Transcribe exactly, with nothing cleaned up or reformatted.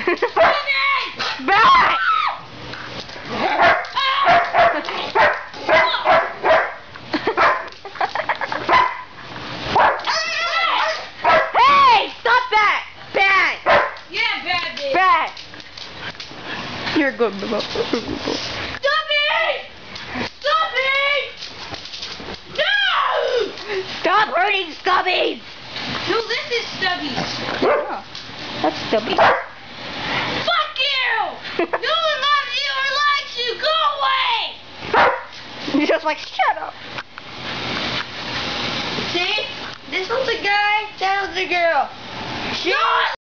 Back! Hey! Stop that! Bad! Yeah, bad bitch. Bad! You're good, Bubba. Stop it! Stop it! No! Stop hurting Stubbies! No, this is Stubby. Oh, that's Stubby. Fuck you! No one loves you or likes you. Go away! You're just like, shut up. See? This one's a guy, that one's a girl. Shut